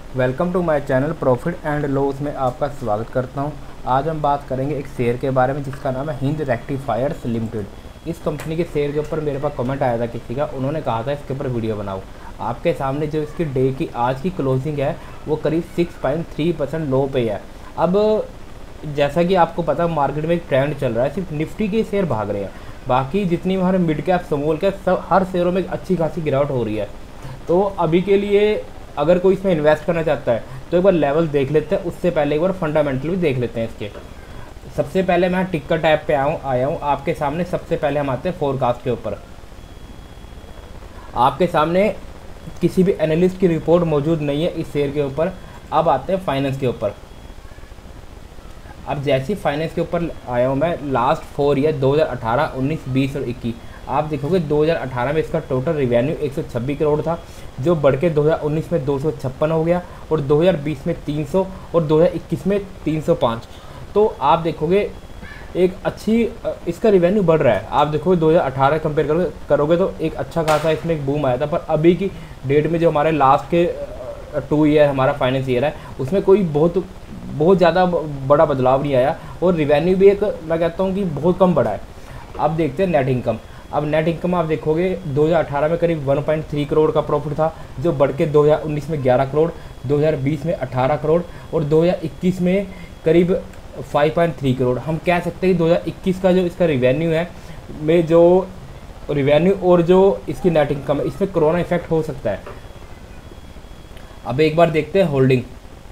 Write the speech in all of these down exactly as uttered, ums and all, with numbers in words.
Welcome to my channel profit and loss में आपका स्वागत करता हूं। आज हम बात करेंगे एक शेयर के बारे में जिसका नाम है हिंद रेक्टिफायर्स लिमिटेड। इस कंपनी के शेयर के ऊपर मेरे पास कमेंट आया था किसी का, उन्होंने कहा था इसके ऊपर वीडियो बनाओ। आपके सामने जो इसकी डे की आज की क्लोजिंग है वो करीब six point three percent low पे है। अब जैसा कि आपको पता मार्केट में एक ट्रेंड चल रहा है, सिर्फ निफ्टी के शेयर भाग रहे हैं, बाकी जितनी हमारे मिड कैप स्मॉल कैप सब हर शेयरों में अच्छी खासी गिरावट हो रही है। तो अभी के लिए अगर कोई इसमें इन्वेस्ट करना चाहता है तो एक बार लेवल देख लेते हैं, उससे पहले एक बार फंडामेंटल भी देख लेते हैं इसके। सबसे पहले मैं टिक्कर टैब पे आऊँ आया हूँ आपके सामने। सबसे पहले हम आते हैं फोरकास्ट के ऊपर। आपके सामने किसी भी एनालिस्ट की रिपोर्ट मौजूद नहीं है इस शेयर के ऊपर। अब आते हैं फाइनेंस के ऊपर। अब जैसे फाइनेंस के ऊपर आया हूँ मैं, लास्ट फोर ईयर दो हज़ार अठारह, उन्नीस, बीस और इक्कीस आप देखोगे दो हज़ार अठारह में इसका टोटल रिवेन्यू एक सौ छब्बीस करोड़ था, जो बढ़ के दो हज़ार उन्नीस में दो सौ छप्पन हो गया और दो हज़ार बीस में तीन सौ और दो हज़ार इक्कीस में तीन सौ पाँच। तो आप देखोगे एक अच्छी इसका रिवेन्यू बढ़ रहा है। आप देखोगे दो हज़ार अठारह कंपेयर करोगे करोगे तो एक अच्छा खासा इसमें एक बूम आया था, पर अभी की डेट में जो हमारे लास्ट के टू ईयर हमारा फाइनेंस ईयर है उसमें कोई बहुत बहुत ज़्यादा बड़ा बदलाव नहीं आया और रिवेन्यू भी एक मैं कहता हूँ कि बहुत कम बढ़ा है। अब देखते हैं नेट इनकम। अब नेट इनकम आप देखोगे दो हज़ार अठारह में करीब वन पॉइंट थ्री करोड़ का प्रॉफिट था, जो बढ़ के दो हज़ार उन्नीस में ग्यारह करोड़, दो हज़ार बीस में अठारह करोड़ और दो हज़ार इक्कीस में करीब फाइव पॉइंट थ्री करोड़। हम कह सकते हैं कि दो हज़ार इक्कीस का जो इसका रिवेन्यू है में जो रिवेन्यू और जो इसकी नेट इनकम है इसमें कोरोना इफेक्ट हो सकता है। अब एक बार देखते हैं होल्डिंग।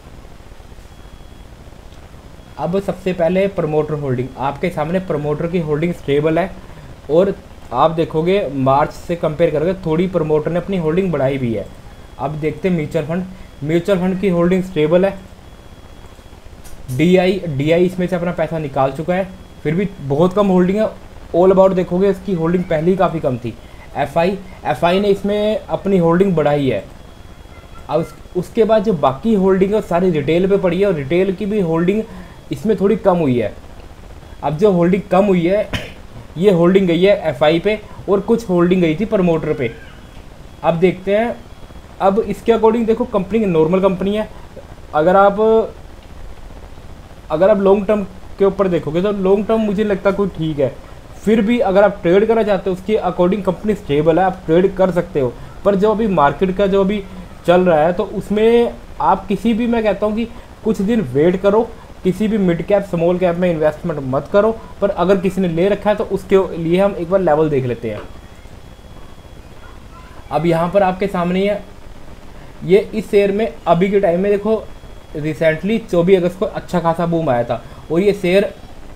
अब सबसे पहले प्रमोटर होल्डिंग। आपके सामने प्रमोटर की होल्डिंग स्टेबल है और आप देखोगे मार्च से कंपेयर करोगे थोड़ी प्रमोटर ने अपनी होल्डिंग बढ़ाई भी है। अब देखते हैं म्यूचुअल फंड। म्यूचुअल फंड की होल्डिंग स्टेबल है। डीआई डीआई इसमें से अपना पैसा निकाल चुका है, फिर भी बहुत कम होल्डिंग है। ऑल अबाउट देखोगे इसकी होल्डिंग पहले ही काफ़ी कम थी। एफआई एफआई ने इसमें अपनी होल्डिंग बढ़ाई है। अब उस, उसके बाद जो बाकी होल्डिंग है सारी रिटेल पे पड़ी है और रिटेल की भी होल्डिंग इसमें थोड़ी कम हुई है। अब जो होल्डिंग कम हुई है ये होल्डिंग गई है एफआई पे और कुछ होल्डिंग गई थी प्रमोटर पे। अब देखते हैं। अब इसके अकॉर्डिंग देखो कंपनी नॉर्मल कंपनी है। अगर आप अगर आप लॉन्ग टर्म के ऊपर देखोगे तो लॉन्ग टर्म मुझे लगता है कोई ठीक है, फिर भी अगर आप ट्रेड करना चाहते हो उसके अकॉर्डिंग कंपनी स्टेबल है, आप ट्रेड कर सकते हो। पर जो अभी मार्केट का जो अभी चल रहा है तो उसमें आप किसी भी मैं कहता हूँ कि कुछ दिन वेट करो, किसी भी मिड कैप स्मॉल कैप में इन्वेस्टमेंट मत करो। पर अगर किसी ने ले रखा है तो उसके लिए हम एक बार लेवल देख लेते हैं। अब यहाँ पर आपके सामने है ये इस शेयर में अभी के टाइम में देखो रिसेंटली चौबीस अगस्त को अच्छा खासा बूम आया था और ये शेयर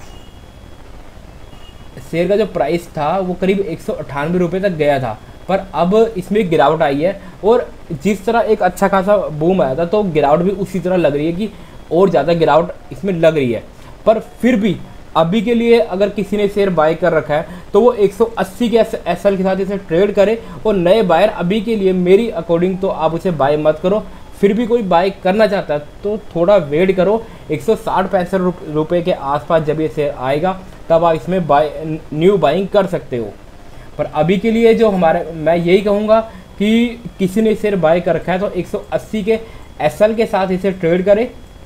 शेयर का जो प्राइस था वो करीब एक सौ अट्ठानवे रुपये तक गया था, पर अब इसमें गिरावट आई है। और जिस तरह एक अच्छा खासा बूम आया था तो गिरावट भी उसी तरह लग रही है कि और ज़्यादा गिरावट इसमें लग रही है। पर फिर भी अभी के लिए अगर किसी ने शेयर बाय कर रखा है तो वो एक सौ अस्सी के एसएल के साथ इसे ट्रेड करे और नए बायर अभी के लिए मेरी अकॉर्डिंग तो आप उसे बाय मत करो। फिर भी कोई बाय करना चाहता है तो थोड़ा वेट करो। एक सौ साठ पैंसठ रुपये के आसपास जब ये शेयर आएगा तब आप इसमें बाय न्यू बाइंग कर सकते हो। पर अभी के लिए जो हमारे मैं यही कहूँगा कि किसी ने शेयर बाय कर रखा है तो एक सौ अस्सी के एसएल के साथ इसे ट्रेड करे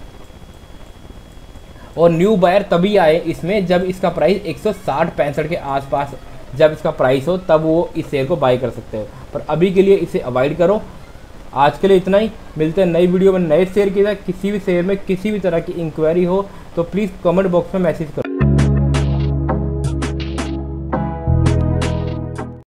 और न्यू बायर तभी आए इसमें जब इसका प्राइस एक सौ साठ पैंसठ के आसपास जब इसका प्राइस हो, तब वो इस शेयर को बाय कर सकते हो। पर अभी के लिए इसे अवॉइड करो। आज के लिए इतना ही। मिलते हैं नई वीडियो में नए शेयर की तरह। किसी भी शेयर में किसी भी तरह की इंक्वायरी हो तो प्लीज़ कमेंट बॉक्स में मैसेज करो।